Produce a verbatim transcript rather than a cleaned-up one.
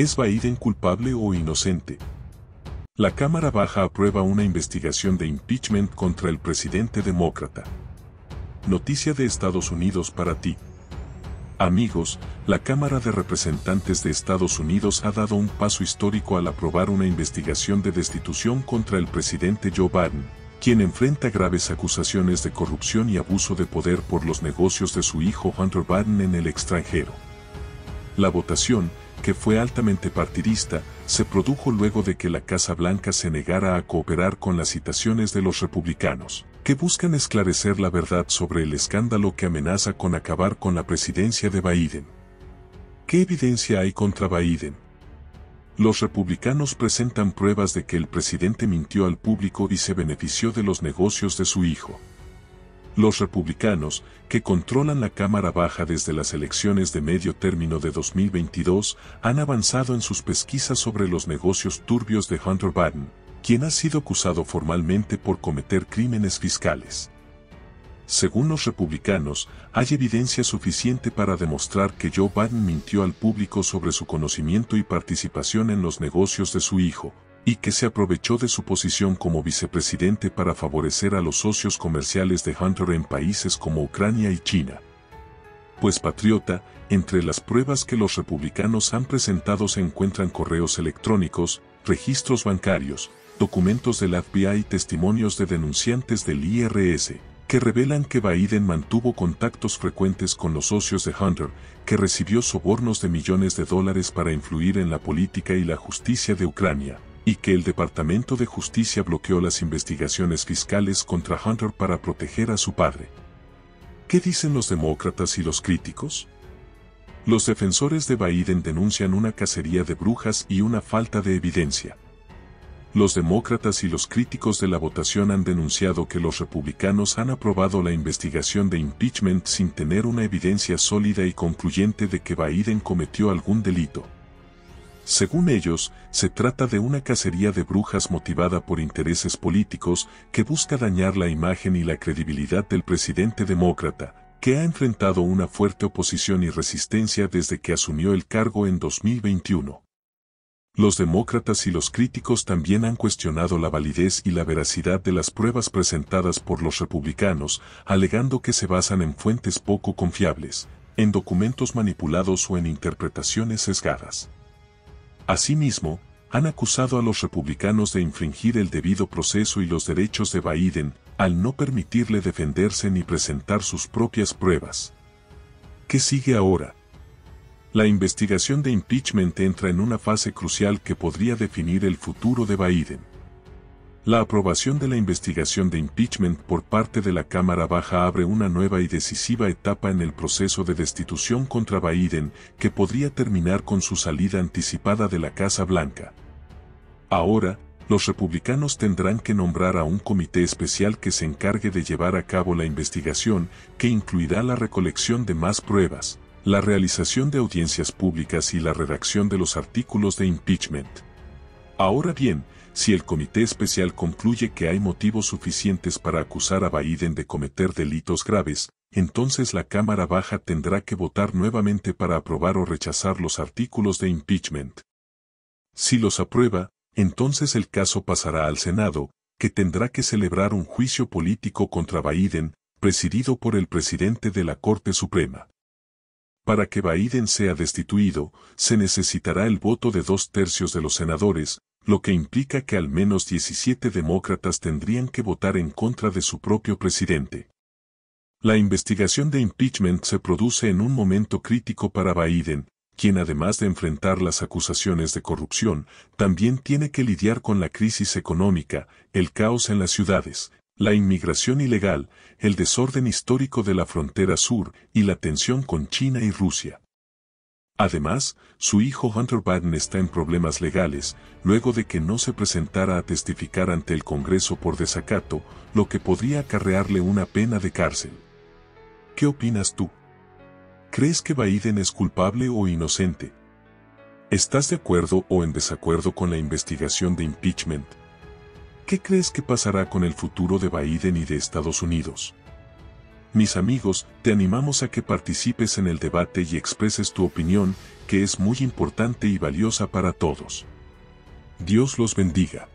¿Es Biden culpable o inocente? La Cámara Baja aprueba una investigación de impeachment contra el presidente demócrata. Noticia de Estados Unidos para ti. Amigos, la Cámara de Representantes de Estados Unidos ha dado un paso histórico al aprobar una investigación de destitución contra el presidente Joe Biden, quien enfrenta graves acusaciones de corrupción y abuso de poder por los negocios de su hijo Hunter Biden en el extranjero. La votación, que fue altamente partidista, se produjo luego de que la Casa Blanca se negara a cooperar con las citaciones de los republicanos, que buscan esclarecer la verdad sobre el escándalo que amenaza con acabar con la presidencia de Biden. ¿Qué evidencia hay contra Biden? Los republicanos presentan pruebas de que el presidente mintió al público y se benefició de los negocios de su hijo. Los republicanos, que controlan la Cámara Baja desde las elecciones de medio término de dos mil veintidós, han avanzado en sus pesquisas sobre los negocios turbios de Hunter Biden, quien ha sido acusado formalmente por cometer crímenes fiscales. Según los republicanos, hay evidencia suficiente para demostrar que Joe Biden mintió al público sobre su conocimiento y participación en los negocios de su hijo, y que se aprovechó de su posición como vicepresidente para favorecer a los socios comerciales de Hunter en países como Ucrania y China. Pues patriota, entre las pruebas que los republicanos han presentado se encuentran correos electrónicos, registros bancarios, documentos del F B I y testimonios de denunciantes del I R S, que revelan que Biden mantuvo contactos frecuentes con los socios de Hunter, que recibió sobornos de millones de dólares para influir en la política y la justicia de Ucrania, y que el Departamento de Justicia bloqueó las investigaciones fiscales contra Hunter para proteger a su padre. ¿Qué dicen los demócratas y los críticos? Los defensores de Biden denuncian una cacería de brujas y una falta de evidencia. Los demócratas y los críticos de la votación han denunciado que los republicanos han aprobado la investigación de impeachment sin tener una evidencia sólida y concluyente de que Biden cometió algún delito. Según ellos, se trata de una cacería de brujas motivada por intereses políticos que busca dañar la imagen y la credibilidad del presidente demócrata, que ha enfrentado una fuerte oposición y resistencia desde que asumió el cargo en dos mil veintiuno. Los demócratas y los críticos también han cuestionado la validez y la veracidad de las pruebas presentadas por los republicanos, alegando que se basan en fuentes poco confiables, en documentos manipulados o en interpretaciones sesgadas. Asimismo, han acusado a los republicanos de infringir el debido proceso y los derechos de Biden, al no permitirle defenderse ni presentar sus propias pruebas. ¿Qué sigue ahora? La investigación de impeachment entra en una fase crucial que podría definir el futuro de Biden. La aprobación de la investigación de impeachment por parte de la Cámara Baja abre una nueva y decisiva etapa en el proceso de destitución contra Biden, que podría terminar con su salida anticipada de la Casa Blanca. Ahora, los republicanos tendrán que nombrar a un comité especial que se encargue de llevar a cabo la investigación, que incluirá la recolección de más pruebas, la realización de audiencias públicas y la redacción de los artículos de impeachment. Ahora bien, si el comité especial concluye que hay motivos suficientes para acusar a Biden de cometer delitos graves, entonces la Cámara Baja tendrá que votar nuevamente para aprobar o rechazar los artículos de impeachment. Si los aprueba, entonces el caso pasará al Senado, que tendrá que celebrar un juicio político contra Biden, presidido por el presidente de la Corte Suprema. Para que Biden sea destituido, se necesitará el voto de dos tercios de los senadores, lo que implica que al menos diecisiete demócratas tendrían que votar en contra de su propio presidente. La investigación de impeachment se produce en un momento crítico para Biden, quien además de enfrentar las acusaciones de corrupción, también tiene que lidiar con la crisis económica, el caos en las ciudades, la inmigración ilegal, el desorden histórico de la frontera sur y la tensión con China y Rusia. Además, su hijo Hunter Biden está en problemas legales, luego de que no se presentara a testificar ante el Congreso por desacato, lo que podría acarrearle una pena de cárcel. ¿Qué opinas tú? ¿Crees que Biden es culpable o inocente? ¿Estás de acuerdo o en desacuerdo con la investigación de impeachment? ¿Qué crees que pasará con el futuro de Biden y de Estados Unidos? Mis amigos, te animamos a que participes en el debate y expreses tu opinión, que es muy importante y valiosa para todos. Dios los bendiga.